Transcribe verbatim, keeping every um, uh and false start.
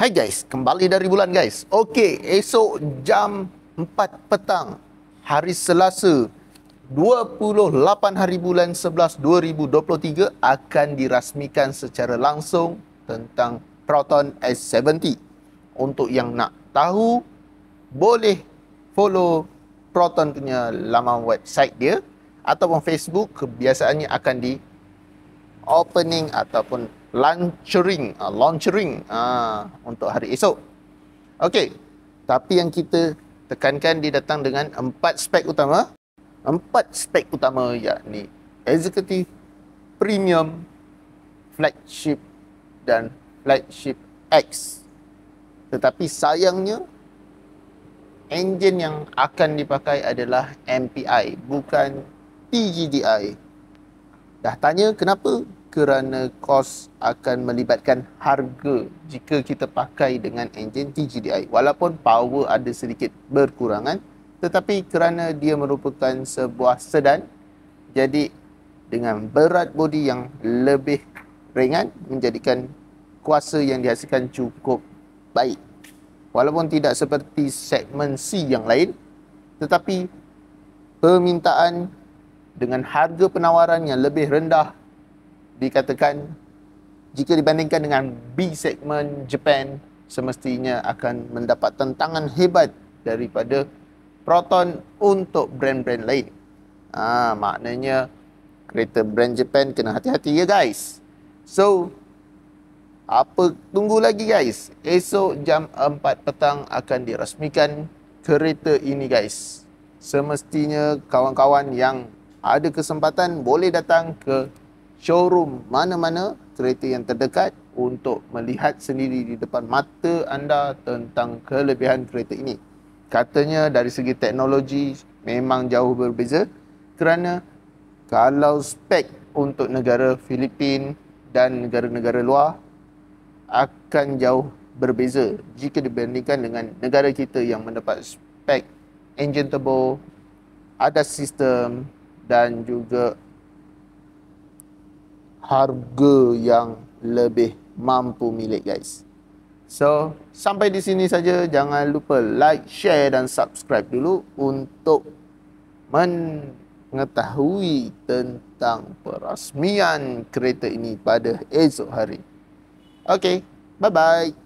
Hai guys, kembali dari bulan guys. Okey, esok jam empat petang, hari Selasa, dua puluh lapan hari bulan sebelas dua ribu dua puluh tiga akan dirasmikan secara langsung tentang Proton S tujuh puluh. Untuk yang nak tahu, boleh follow Proton punya laman website dia ataupun Facebook. Kebiasaannya akan di opening ataupun launching uh, launching uh, untuk hari esok. Okey, tapi yang kita tekankan dia datang dengan empat spek utama. Empat spek utama yakni Executive, Premium, Flagship dan Flagship X. Tetapi sayangnya enjin yang akan dipakai adalah M P I, bukan T G D I. Dah tanya kenapa? Kerana kos akan melibatkan harga jika kita pakai dengan enjin T G D I. Walaupun power ada sedikit berkurangan, tetapi kerana dia merupakan sebuah sedan, jadi dengan berat bodi yang lebih ringan menjadikan kuasa yang dihasilkan cukup baik. Walaupun tidak seperti segmen C yang lain, tetapi permintaan dengan harga penawaran yang lebih rendah, dikatakan jika dibandingkan dengan B segmen Japan, semestinya akan mendapat tentangan hebat daripada Proton untuk brand-brand lain. Ah, maknanya kereta brand Japan kena hati-hati ya guys. So, apa tunggu lagi guys? Esok jam empat petang akan dirasmikan kereta ini guys. Semestinya kawan-kawan yang ada kesempatan boleh datang ke showroom mana-mana kereta yang terdekat untuk melihat sendiri di depan mata anda tentang kelebihan kereta ini. Katanya dari segi teknologi memang jauh berbeza, kerana kalau spek untuk negara Filipin dan negara-negara luar akan jauh berbeza jika dibandingkan dengan negara kita yang mendapat spek enjin turbo, ada sistem dan juga harga yang lebih mampu milik guys. So, sampai di sini saja. Jangan lupa like, share dan subscribe dulu untuk mengetahui tentang perasmian kereta ini pada esok hari. Okay, bye-bye.